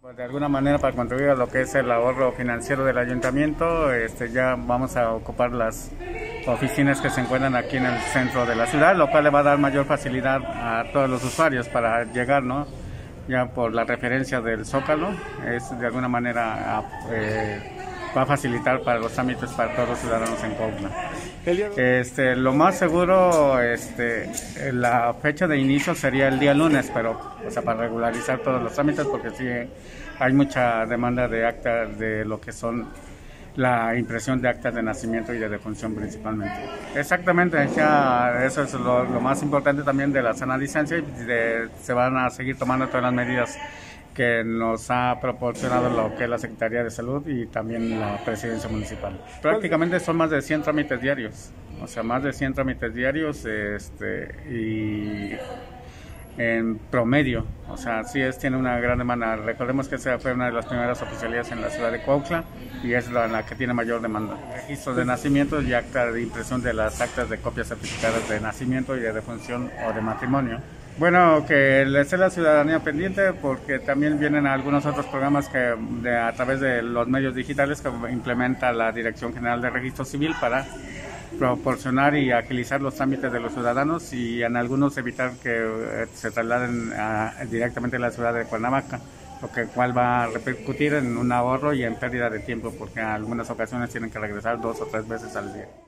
Pues de alguna manera para contribuir a lo que es el ahorro financiero del ayuntamiento, ya vamos a ocupar las oficinas que se encuentran aquí en el centro de la ciudad, lo cual le va a dar mayor facilidad a todos los usuarios para llegar, ¿no? Ya por la referencia del Zócalo, es de alguna manera va a facilitar para los trámites para todos los ciudadanos en Cuautla. Lo más seguro, la fecha de inicio sería el día lunes, pero para regularizar todos los trámites, porque sí hay mucha demanda de actas de lo que son la impresión de actas de nacimiento y de defunción principalmente. Exactamente, ya eso es lo más importante también de la sana distancia, y se van a seguir tomando todas las medidas que nos ha proporcionado lo que es la Secretaría de Salud y también la Presidencia Municipal. Prácticamente son más de 100 trámites diarios, más de 100 trámites diarios y en promedio, tiene una gran demanda. Recordemos que esa fue una de las primeras oficialías en la ciudad de Cuautla y es la que tiene mayor demanda. Registros de nacimiento y acta de impresión de las actas de copias certificadas de nacimiento y de defunción o de matrimonio. Bueno, que le esté la ciudadanía pendiente, porque también vienen algunos otros programas a través de los medios digitales que implementa la Dirección General de Registro Civil para proporcionar y agilizar los trámites de los ciudadanos y en algunos evitar que se trasladen directamente a la ciudad de Cuernavaca, cual va a repercutir en un ahorro y en pérdida de tiempo, porque en algunas ocasiones tienen que regresar 2 o 3 veces al día.